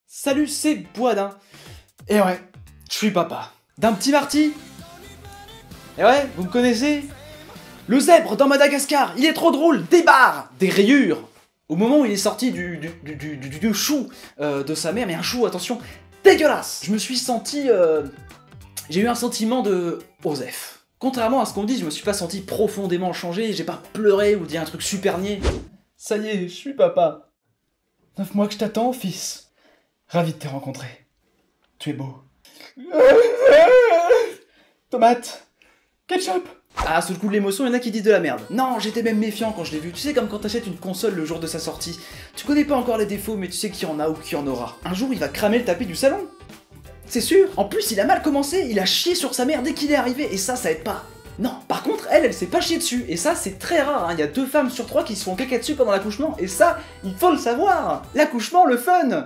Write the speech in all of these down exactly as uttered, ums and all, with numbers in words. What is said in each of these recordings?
Salut, c'est Boisdin. Et ouais, je suis papa. D'un petit Marty. Et ouais, vous me connaissez? Le zèbre dans Madagascar, il est trop drôle. Des barres, des rayures. Au moment où il est sorti du, du, du, du, du, du chou euh, de sa mère, mais un chou, attention, dégueulasse. Je me suis senti... Euh, j'ai eu un sentiment de Osef. Contrairement à ce qu'on dit, je me suis pas senti profondément changé, j'ai pas pleuré ou dit un truc super niais. Ça y est, je suis papa. Neuf mois que je t'attends, fils. Ravi de te rencontrer. Tu es beau. Tomate. Ketchup. Ah, sous le coup de l'émotion, il y en a qui disent de la merde. Non, j'étais même méfiant quand je l'ai vu. Tu sais, comme quand t'achètes une console le jour de sa sortie. Tu connais pas encore les défauts, mais tu sais qu'il y en a ou qu'il y en aura. Un jour, il va cramer le tapis du salon. C'est sûr. En plus, il a mal commencé. Il a chié sur sa mère dès qu'il est arrivé. Et ça, ça aide pas. Non. Par contre, elle, elle s'est pas chiée dessus. Et ça, c'est très rare. Hein. Il y a deux femmes sur trois qui se font caca dessus pendant l'accouchement. Et ça, il faut le savoir. L'accouchement, le fun.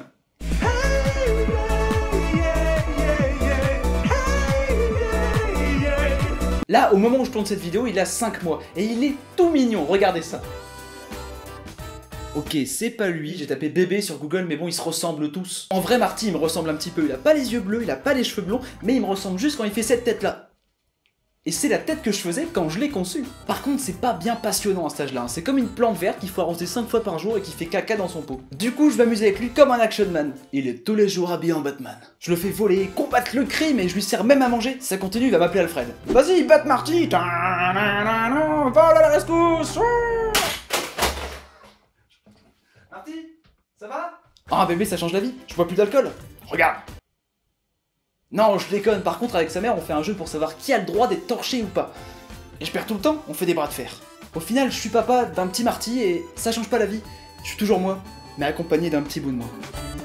Là, au moment où je tourne cette vidéo, il a cinq mois. Et il est tout mignon, regardez ça. Ok, c'est pas lui, j'ai tapé bébé sur Google, mais bon, ils se ressemblent tous. En vrai, Marty, il me ressemble un petit peu. Il a pas les yeux bleus, il a pas les cheveux blonds, mais il me ressemble juste quand il fait cette tête-là. Et c'est la tête que je faisais quand je l'ai conçu. Par contre, c'est pas bien passionnant à cet âge-là. Hein. C'est comme une plante verte qu'il faut arroser cinq fois par jour et qui fait caca dans son pot. Du coup, je m'amuse avec lui comme un action man. Il est tous les jours habillé en Batman. Je le fais voler, combattre le crime et je lui sers même à manger. Si ça continue, il va m'appeler Alfred. Vas-y, batte Marty. Vol à la rescousse. Marty, ça va? Ah, bébé, ça change la vie. Je bois plus d'alcool. Regarde. Non, je déconne, par contre avec sa mère on fait un jeu pour savoir qui a le droit d'être torché ou pas. Et je perds tout le temps, on fait des bras de fer. Au final, je suis papa d'un petit Marty et ça change pas la vie. Je suis toujours moi, mais accompagné d'un petit bout de moi.